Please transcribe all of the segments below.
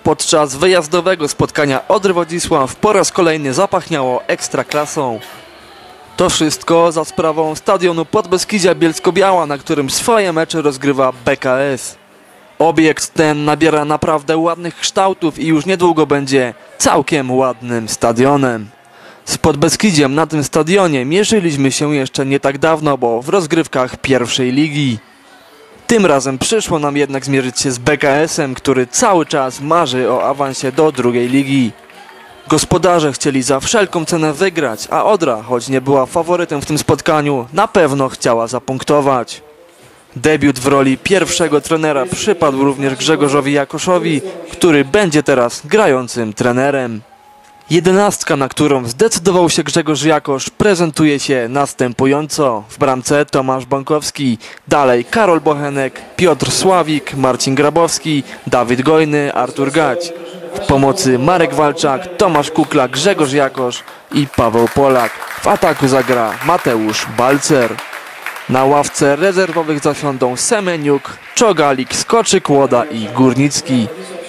Podczas wyjazdowego spotkania Odry Wodzisław po raz kolejny zapachniało ekstraklasą. To wszystko za sprawą stadionu Podbeskidzia Bielsko-Biała, na którym swoje mecze rozgrywa BKS. Obiekt ten nabiera naprawdę ładnych kształtów i już niedługo będzie całkiem ładnym stadionem. Z Podbeskidziem na tym stadionie mierzyliśmy się jeszcze nie tak dawno, bo w rozgrywkach pierwszej ligi. Tym razem przyszło nam jednak zmierzyć się z BKS-em, który cały czas marzy o awansie do drugiej ligi. Gospodarze chcieli za wszelką cenę wygrać, a Odra, choć nie była faworytem w tym spotkaniu, na pewno chciała zapunktować. Debiut w roli pierwszego trenera przypadł również Grzegorzowi Jakoszowi, który będzie teraz grającym trenerem. Jedenastka, na którą zdecydował się Grzegorz Jakosz, prezentuje się następująco. W bramce Tomasz Bąkowski, dalej Karol Bochenek, Piotr Sławik, Marcin Grabowski, Dawid Gojny, Artur Gać. W pomocy Marek Walczak, Tomasz Kukla, Grzegorz Jakosz i Paweł Polak. W ataku zagra Mateusz Balcer. Na ławce rezerwowych zasiądą Semeniuk, Czogalik, Skoczyk, Łoda i Górnicki.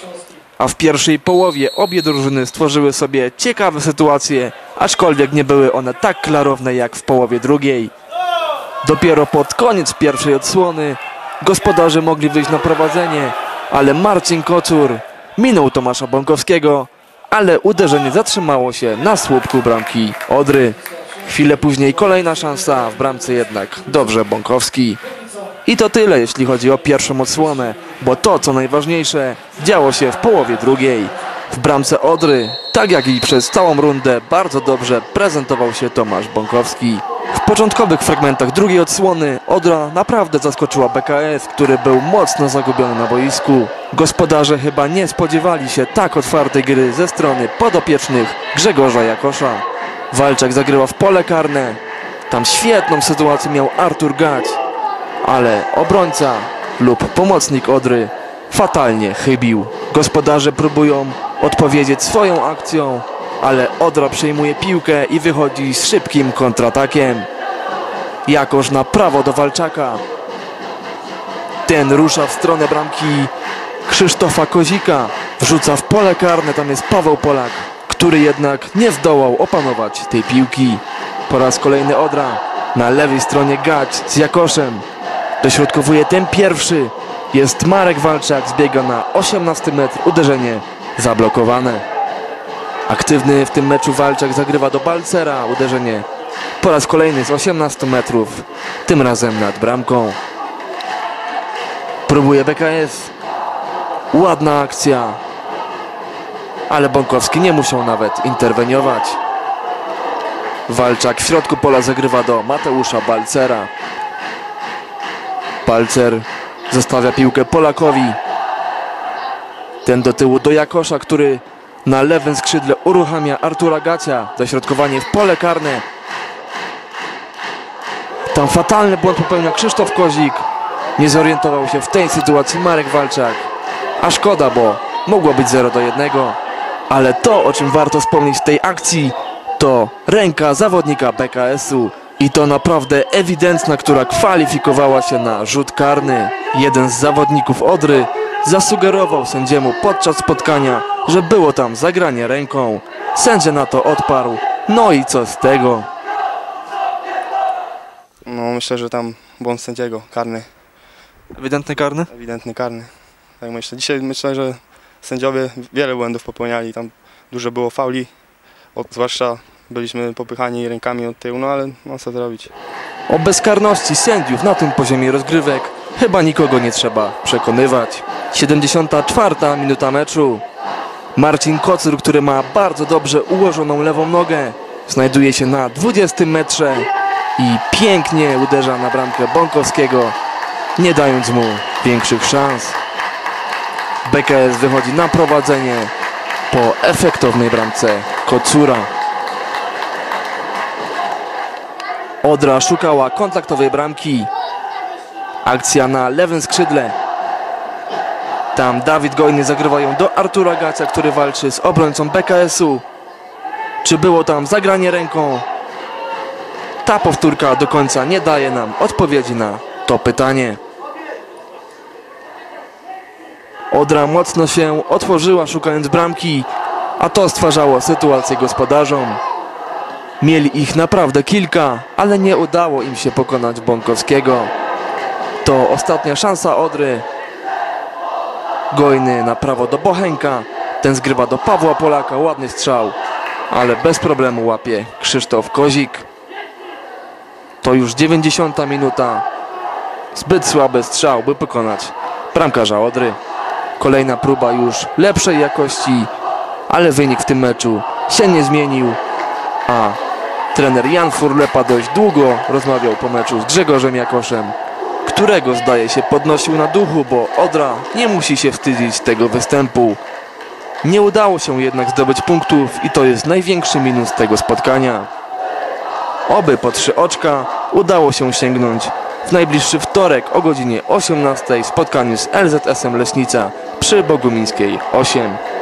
A w pierwszej połowie obie drużyny stworzyły sobie ciekawe sytuacje, aczkolwiek nie były one tak klarowne jak w połowie drugiej. Dopiero pod koniec pierwszej odsłony gospodarze mogli wyjść na prowadzenie, ale Marcin Kocur minął Tomasza Bąkowskiego, ale uderzenie zatrzymało się na słupku bramki Odry. Chwilę później kolejna szansa, w bramce jednak dobrze Bąkowski. I to tyle, jeśli chodzi o pierwszą odsłonę, bo to, co najważniejsze, działo się w połowie drugiej. W bramce Odry, tak jak i przez całą rundę, bardzo dobrze prezentował się Tomasz Bąkowski. W początkowych fragmentach drugiej odsłony Odra naprawdę zaskoczyła BKS, który był mocno zagubiony na boisku. Gospodarze chyba nie spodziewali się tak otwartej gry ze strony podopiecznych Grzegorza Jakosza. Walczak zagrywa w pole karne. Tam świetną sytuację miał Artur Gać, ale obrońca lub pomocnik Odry fatalnie chybił. Gospodarze próbują odpowiedzieć swoją akcją, ale Odra przejmuje piłkę i wychodzi z szybkim kontratakiem. Jakosz na prawo do Walczaka. Ten rusza w stronę bramki Krzysztofa Kozika. Wrzuca w pole karne, tam jest Paweł Polak, który jednak nie zdołał opanować tej piłki. Po raz kolejny Odra. Na lewej stronie Gać z Jakoszem. Dośrodkowuje ten pierwszy. Jest Marek Walczak, zbiega na 18 metr. Uderzenie zablokowane. Aktywny w tym meczu Walczak zagrywa do Balcera. Uderzenie po raz kolejny z 18 metrów. Tym razem nad bramką. Próbuje BKS. Ładna akcja. Ale Bąkowski nie musiał nawet interweniować. Walczak w środku pola zagrywa do Mateusza Balcera. Balcer zostawia piłkę Polakowi. Ten do tyłu do Jakosza, który na lewym skrzydle uruchamia Artura Gacia. Dośrodkowanie w pole karne. Tam fatalny błąd popełnia Krzysztof Kozik. Nie zorientował się w tej sytuacji Marek Walczak. A szkoda, bo mogło być 0-1. Ale to, o czym warto wspomnieć w tej akcji, to ręka zawodnika BKS-u. I to naprawdę ewidentna, która kwalifikowała się na rzut karny. Jeden z zawodników Odry zasugerował sędziemu podczas spotkania, że było tam zagranie ręką. Sędzia na to odparł. No i co z tego? No myślę, że tam błąd sędziego, karny. Ewidentny karny? Ewidentny karny. Tak myślę. Dzisiaj myślę, że sędziowie wiele błędów popełniali. Tam dużo było fauli. Zwłaszcza byliśmy popychani rękami od tyłu, no ale no co zrobić. O bezkarności sędziów na tym poziomie rozgrywek chyba nikogo nie trzeba przekonywać. 74. minuta meczu. Marcin Kocur, który ma bardzo dobrze ułożoną lewą nogę, znajduje się na 20 metrze i pięknie uderza na bramkę Bąkowskiego, nie dając mu większych szans. BKS wychodzi na prowadzenie po efektownej bramce Kocura. Odra szukała kontaktowej bramki. Akcja na lewym skrzydle. Tam Dawid Gojny zagrywa ją do Artura Gacia, który walczy z obrońcą BKS-u. Czy było tam zagranie ręką? Ta powtórka do końca nie daje nam odpowiedzi na to pytanie. Odra mocno się otworzyła, szukając bramki, a to stwarzało sytuację gospodarzom. Mieli ich naprawdę kilka, ale nie udało im się pokonać Bąkowskiego. To ostatnia szansa Odry. Gojny na prawo do Bochenka. Ten zgrywa do Pawła Polaka. Ładny strzał, ale bez problemu łapie Krzysztof Kozik. To już 90 minuta. Zbyt słaby strzał, by pokonać bramkarza Odry. Kolejna próba już lepszej jakości, ale wynik w tym meczu się nie zmienił, a trener Jan Furlepa dość długo rozmawiał po meczu z Grzegorzem Jakoszem, którego zdaje się podnosił na duchu, bo Odra nie musi się wstydzić tego występu. Nie udało się jednak zdobyć punktów i to jest największy minus tego spotkania. Oby po 3 oczka udało się sięgnąć w najbliższy wtorek o godzinie 18 w spotkaniu z LZS-em Leśnica przy Bogumińskiej 8.